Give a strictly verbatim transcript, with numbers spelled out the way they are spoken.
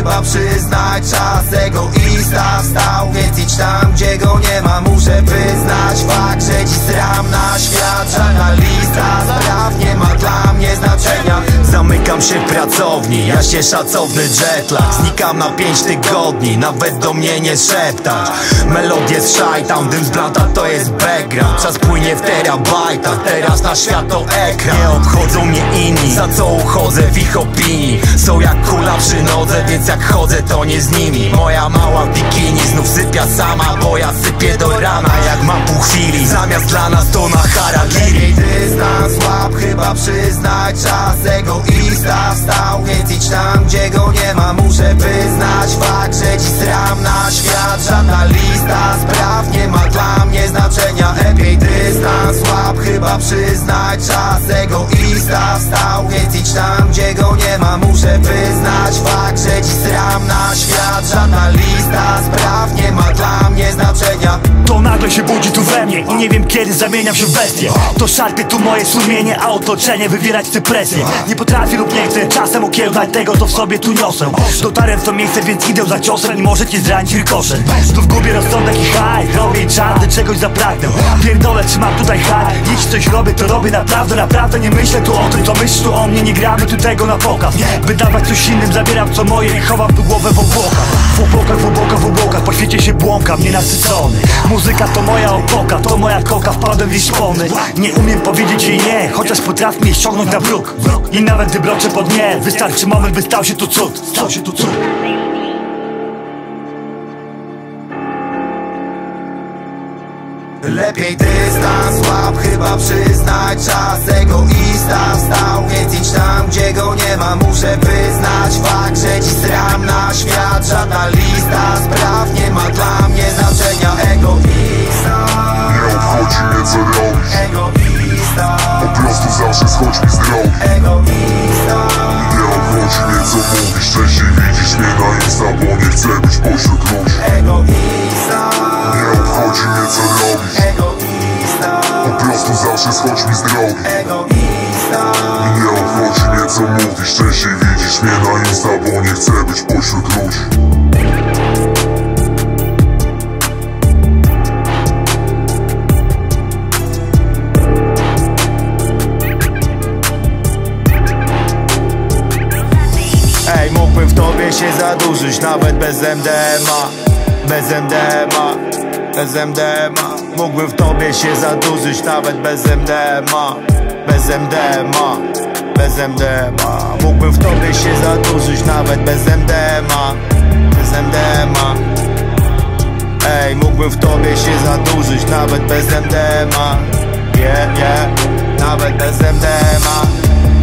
chyba przyznać czas. Egoista wstał, więc idź tam, gdzie go nie ma. Muszę wyznać fakt, że dziś sram na świat. Żadna lista spraw nie ma dla mnie znaczenia. Zamykam się w pracowni, ja się szacowny jetlag. Znikam na pięć tygodni, nawet do mnie nie szeptać. Melodie z szajtan, dym z blanta to jest background. Czas płynie w terabajtach, teraz na świat to ekran. Nie obchodzą mnie inni, za co uchodzę w ich opinii. Są jak kula przy nodze, więc jak chodzę to nie z nimi. Moja mała w bikini znów sypia sama, bo ja sypię do rana jak mam pół chwili. Zamiast dla nas to na haragiri. Dystans łap, chyba przyznać czas. Egoista wstał, więc idź tam, gdzie go nie ma. Muszę wyznać fakt, że dziś sram na świat. Żadna lista spraw nie ma dla mnie znaczenia. Lepiej dystans łap, chyba przyznać czas. Egoista wstał, więc idź tam, gdzie go nie ma. Muszę wyznać fakt, że dziś sram na świat. Żadna lista spraw nie ma dla mnie znaczenia. To nagle się budzi tu we mnie i nie wiem kiedy zamieniam się w bestię. To szarpie tu moje sumienie, a otoczenie wywierać chce presję. Nie potrafię lub nie chcę czasem okiełznać tego, co w sobie tu niosę. Dotarłem w to miejsce, więc idę za ciosem i może cię zranić rikoszet. Tu w głowie rozsądek i haj, robię czas, do czegoś zapragnę. Pierdolę, trzymam tutaj haj. Jeśli coś robię, to robię naprawdę, naprawdę. Nie myślę tu o tym, co myślisz tu o mnie. Nie gramy tu tego na pokaz. Wydawać coś innym, zabieram co moje i chowam tu głowę w obłokach. W obłokach, w obłokach, w obłokach, po świecie się błąkam, nienasycony. Muzyka to moja opoka, to moja koka, wpadłem w jej szpony. Nie umiem powiedzieć jej nie, chociaż potrafi mnie ściągnąć na bruk. I nawet gdy broczę pod nie, wystarczy moment, by stał się tu cud. Stał się tu cud. Lepiej dystans łap, chyba przyznać czas. Egoista wstał, więc idź tam, gdzie go nie ma. Muszę wyznać fakt, że dziś sram na świat. Żadna lista spraw nie ma dla mnie znaczenia. Egoista, nie obchodzi mnie co robisz. Egoista, po prostu zawsze schodź mi z drogi. Egoista, nie obchodzi mnie co mówisz. Częściej widzisz mnie na Insta, bo nie chcę być pośród ludzi. Egoista, nie obchodzi mnie co robisz. Egoista, po prostu zawsze schodź mi z drogi. Egoista, nie obchodzi mnie co mówisz. Częściej widzisz mnie na Insta, bo nie chcę być pośród ludzi. Ej, mógłbym w tobie się zadłużyć, nawet bez M D M A. Bez M D M A, bez M D M A. Mógłbym w tobie się zadłużyć, nawet bez M D M A. Bez M D M A, bez M D M A. Mógłbym w tobie się zadłużyć, nawet bez M D M A. Bez M D M A. Ej, mógłbym w tobie się zadłużyć, nawet bez M D M A. Yeah, yeah, nawet bez M D M A.